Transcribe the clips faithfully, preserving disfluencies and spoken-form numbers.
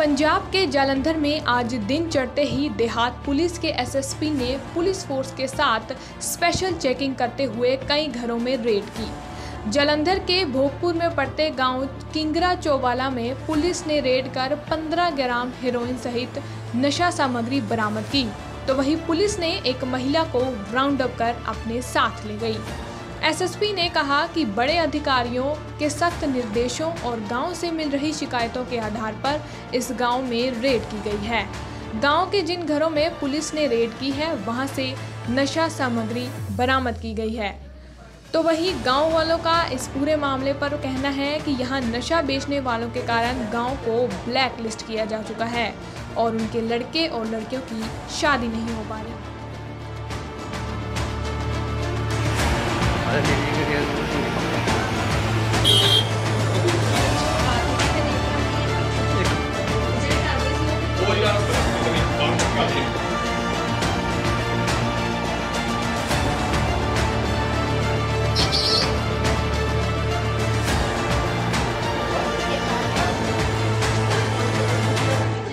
पंजाब के जालंधर में आज दिन चढ़ते ही देहात पुलिस के एसएसपी ने पुलिस फोर्स के साथ स्पेशल चेकिंग करते हुए कई घरों में रेड की। जालंधर के भोगपुर में पड़ते गांव किंगरा चौवाला में पुलिस ने रेड कर पंद्रह ग्राम हेरोइन सहित नशा सामग्री बरामद की, तो वहीं पुलिस ने एक महिला को राउंड अप कर अपने साथ ले गई। एसएसपी ने कहा कि बड़े अधिकारियों के सख्त निर्देशों और गांव से मिल रही शिकायतों के आधार पर इस गांव में रेड की गई है। गांव के जिन घरों में पुलिस ने रेड की है वहां से नशा सामग्री बरामद की गई है, तो वहीं गांव वालों का इस पूरे मामले पर कहना है कि यहां नशा बेचने वालों के कारण गांव को ब्लैक लिस्ट किया जा चुका है और उनके लड़के और लड़कियों की शादी नहीं हो पा रही।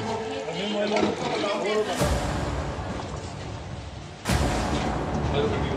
Hello.